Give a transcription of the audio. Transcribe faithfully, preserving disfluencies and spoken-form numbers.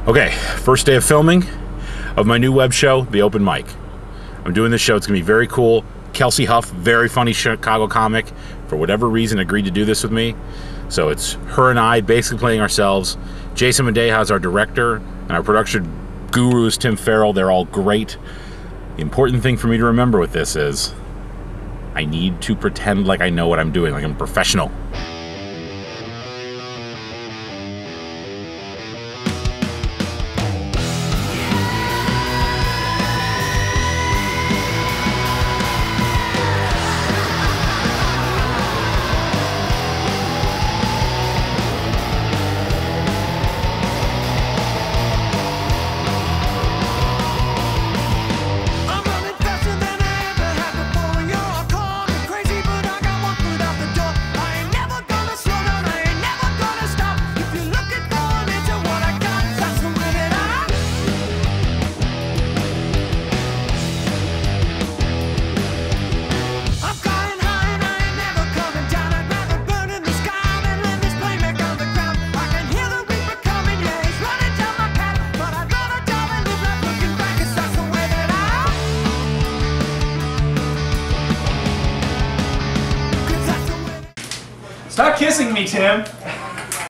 Okay, first day of filming of my new web show, The Open Mic. I'm doing this show, it's gonna be very cool. Kelsey Huff, very funny Chicago comic, for whatever reason agreed to do this with me. So it's her and I basically playing ourselves. Jason Mendeja is our director, and our production guru is Tim Farrell. They're all great. The important thing for me to remember with this is I need to pretend like I know what I'm doing, like I'm a professional. Stop kissing me, Tim!